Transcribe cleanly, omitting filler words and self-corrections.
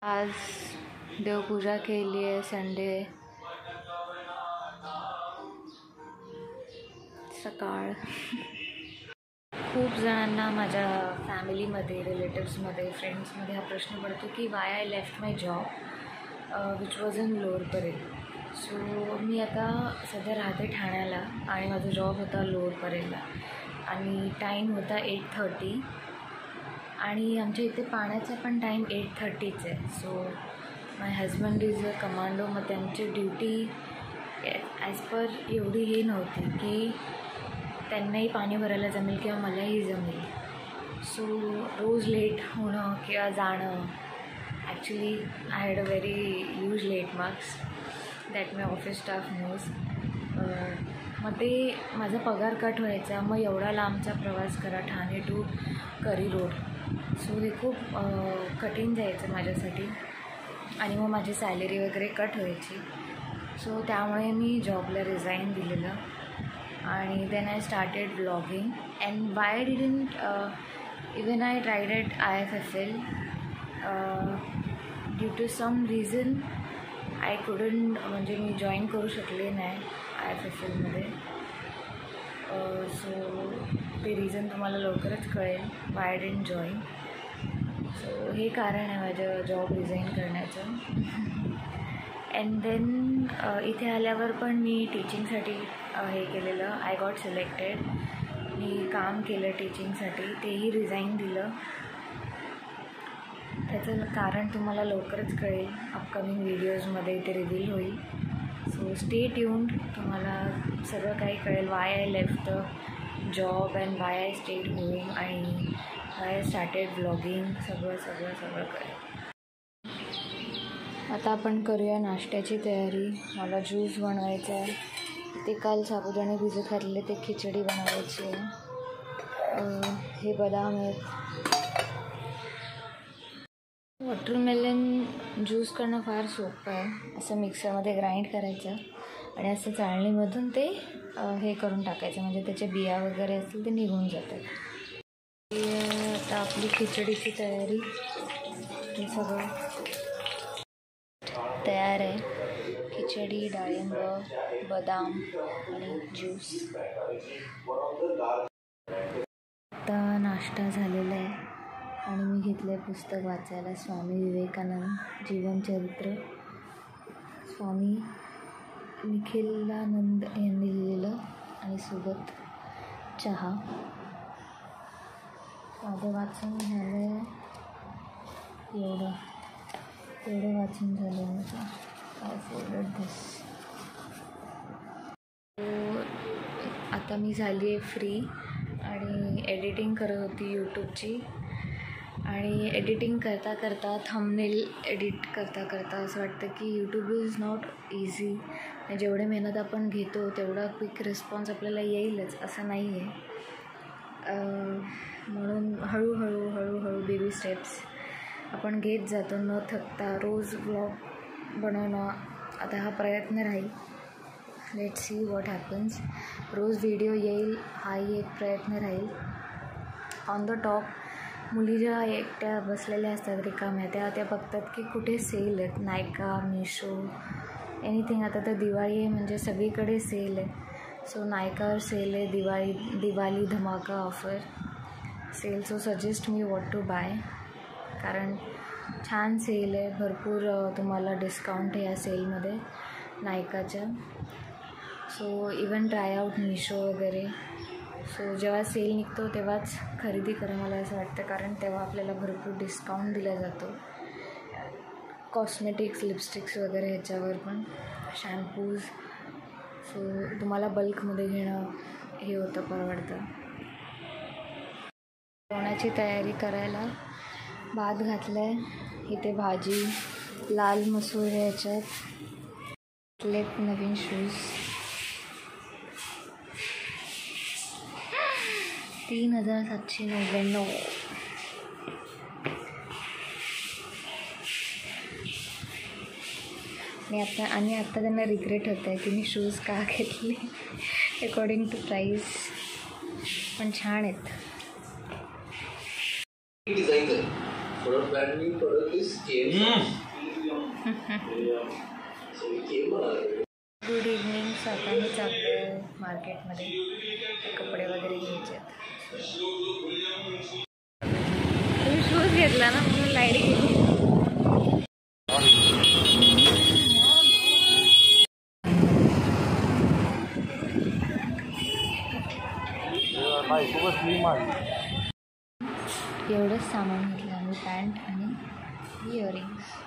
आज देवपूजा के लिए संडे सकाळ. खूप जणांना माझ्या फॅमिलीमध्ये, रिलेटिव्समध्ये, फ्रेंड्समध्ये हा प्रश्न पडतो की why I left my job which was in Lower Parel. So मी आता सध्या राहते ठाण्याला आणि माझा जॉब होता लोअर परेलला आणि टाईम होता 8:30 आणि आमच्या इथे पाण्याचा पण टाईम 8:30च आहे. So my husband is a commando. मग त्यांची ड्युटी ॲज पर एवढी हे नव्हती की त्यांनाही पाणी भरायला जमेल किंवा मलाही जमेल. सो रोज लेट होणं किंवा जाणं. Actually I had a very huge late marks that my office staff knows. मग ते माझा पगार कट व्हायचा. मग एवढा लांबचा प्रवास करा ठाणे टू करी रोड. सो हे खूप कठीण जायचं माझ्यासाठी आणि मग माझी सॅलरी वगैरे कट व्हायची. सो त्यामुळे मी जॉबला रिझाईन दिलेलं आणि then I started vlogging. And why didn't even I tried at IFFL due to some reason I couldn't, म्हणजे मी जॉईन करू शकले नाही IFFLमध्ये. सो ते रिझन तुम्हाला लवकरच कळेल why I didn't join. So हे कारण आहे माझं जॉब रिझाईन करण्याचं. अँड देन इथे आल्यावर पण मी टीचिंगसाठी हे केलेलं. I got selected. मी काम केलं टीचिंगसाठी, तेही रिझाईन दिलं. त्याचं कारण तुम्हाला लवकरच कळेल. अपकमिंग व्हिडिओजमध्ये ते रिव्हील होईल. So stay tuned. तुम्हाला सगळं काही कळेल. Why I left the job and why I stayed home आणि वाय आय स्टार्टेड व्लॉगिंग. सगळं कळेल. आता आपण करूया नाश्त्याची तयारी. मला ज्यूस बनवायचा आहे. ते काल साबुदाणे भिजत घातलेले, ते खिचडी बनवायची आहे. हे बदाम आहेत. वॉटरमेलन ज्यूस करणं फार सोपं आहे. असं मिक्सरमध्ये ग्राइंड करायचं आणि असं चाळणीमधून ते हे करून टाकायचं, म्हणजे त्याचे बिया वगैरे असतील ते निघून जातात. आता आपली खिचडीची तयारी, हे सगळं तयार आहे. खिचडी, डाळिंब, बदाम आणि ज्यूस. आता नाश्ता झालेला आहे आणि मी घेतलं आहे पुस्तक वाचायला. स्वामी विवेकानंद जीवनचरित्र. स्वामी निखिलानंद यांनी लिहिलेलं आणि सोबत चहा. माझं वाचन झालं आहे एवढं वाचन झालं आहे माझं. I forgot this. आता मी झाली आहे फ्री आणि एडिटिंग करत होती यूट्यूबची. आणि एडिटिंग करता करता, थंबनेल एडिट करता असं वाटतं की यूट्यूब इज नॉट इझी. जेवढे मेहनत आपण घेतो तेवढा क्विक रिस्पॉन्स आपल्याला येईलच असं नाही आहे. म्हणून हळूहळू बेबी स्टेप्स आपण घेत जातो न थकता. रोज व्लॉग बनवणं आता हा प्रयत्न राहील. Let's see what happens. रोज व्हिडिओ येईल हाही एक प्रयत्न राहील. ऑन द टॉप मुली ज्या एकट्या बसलेल्या असतात रिकाम्या, त्या बघतात की कुठे सेल आहेत. नायका, मिशो, एनिथिंग. आता तर दिवाळी आहे म्हणजे सगळीकडे सेल आहे. सो नायकावर सेल आहे. दिवाळी धमाका offer sale. So suggest me what to buy, कारण छान सेल आहे. भरपूर तुम्हाला डिस्काउंट आहे या सेलमध्ये नायकाच्या. So even try out Meesho वगैरे. सो जेव्हा सेल निघतो तेव्हाच खरेदी करा मला असं वाटतं, कारण तेव्हा आपल्याला भरपूर डिस्काउंट दिला जातो. कॉस्मेटिक्स, लिपस्टिक्स वगैरे ह्याच्यावर पण, शॅम्पूज. सो तुम्हाला बल्कमध्ये घेणं हे होतं, परवडतं. जेवणाची तयारी करायला भात घातला आहे. इथे भाजी, लाल मसूर ह्याच्यात घेतलेत नवीन शूज. 3799. आणि आता त्यांना रिग्रेट होत आहे की मी शूज का घेतले अकॉर्डिंग टू प्राईस. पण छान आहेत. Good evening. आता मी चाललो आहे मार्केटमध्ये कपडे वगैरे घ्यायचे आहेत. तुम्ही शूज घेतला ना म्हणून लाईट गेली. एवढंच सामान घेतलं आम्ही, पॅन्ट आणि इयरिंग्स.